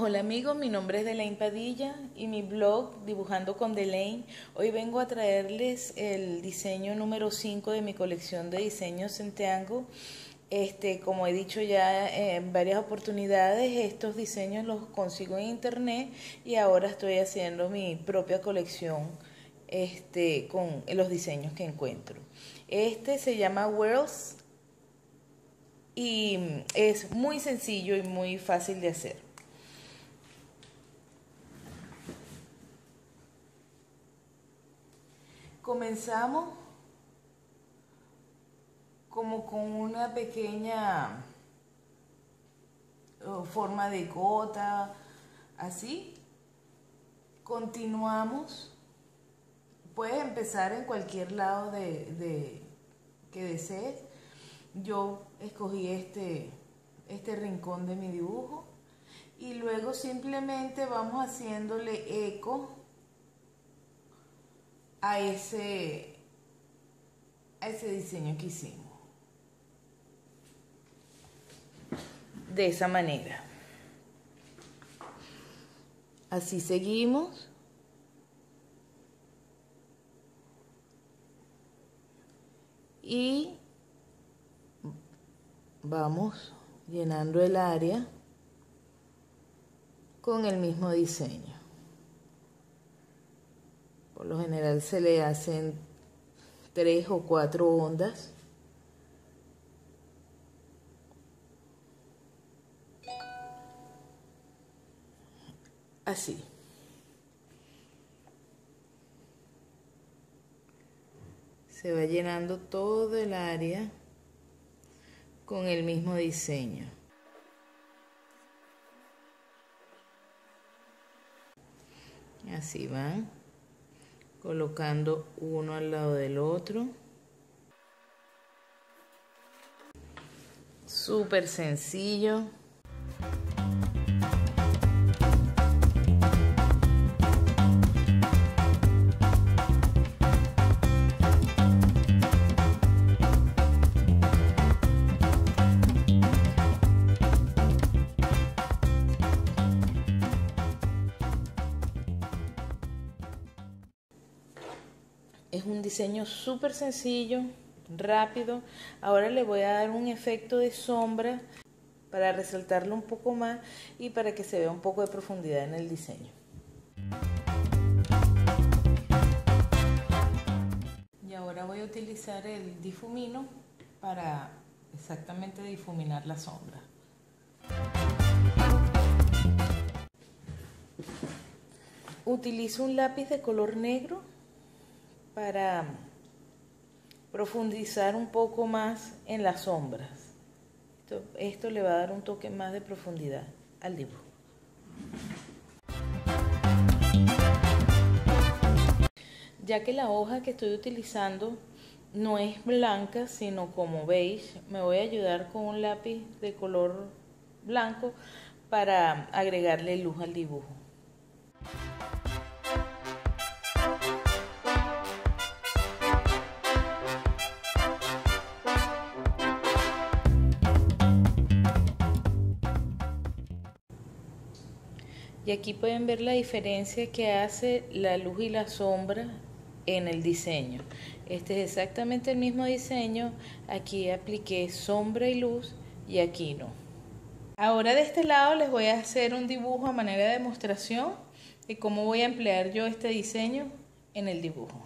Hola amigos, mi nombre es Delaine Padilla y mi blog Dibujando con Delaine. Hoy vengo a traerles el diseño número 5 de mi colección de diseños Centeango. Como he dicho ya en varias oportunidades, estos diseños los consigo en internet y ahora estoy haciendo mi propia colección con los diseños que encuentro. Este se llama Worlds y es muy sencillo y muy fácil de hacer. Comenzamos como con una pequeña forma de gota, así. Continuamos. Puedes empezar en cualquier lado que desees. Yo escogí este rincón de mi dibujo y luego simplemente vamos haciéndole eco a ese diseño que hicimos. De esa manera. Así seguimos. Y vamos llenando el área con el mismo diseño. Por lo general se le hacen 3 o 4 ondas. Así. Se va llenando todo el área con el mismo diseño. Así van colocando uno al lado del otro. Súper sencillo. Es un diseño súper sencillo, rápido. Ahora le voy a dar un efecto de sombra para resaltarlo un poco más y para que se vea un poco de profundidad en el diseño. Y ahora voy a utilizar el difumino para exactamente difuminar la sombra. Utilizo un lápiz de color negro para profundizar un poco más en las sombras. Esto le va a dar un toque más de profundidad al dibujo. Ya que la hoja que estoy utilizando no es blanca, sino como beige, me voy a ayudar con un lápiz de color blanco para agregarle luz al dibujo. Y aquí pueden ver la diferencia que hace la luz y la sombra en el diseño. Este es exactamente el mismo diseño. Aquí apliqué sombra y luz y aquí no. Ahora de este lado les voy a hacer un dibujo a manera de demostración de cómo voy a emplear yo este diseño en el dibujo.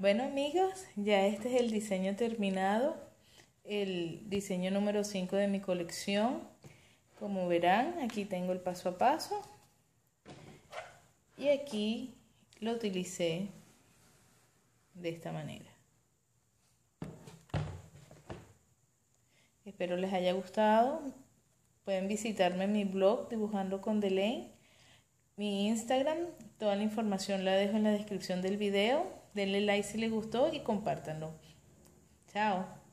Bueno amigos, ya este es el diseño terminado, el diseño número 5 de mi colección. Como verán, aquí tengo el paso a paso y aquí lo utilicé de esta manera. Espero les haya gustado. Pueden visitarme en mi blog Dibujando con Delaine, mi Instagram. Toda la información la dejo en la descripción del video. Denle like si les gustó y compártanlo. Chao.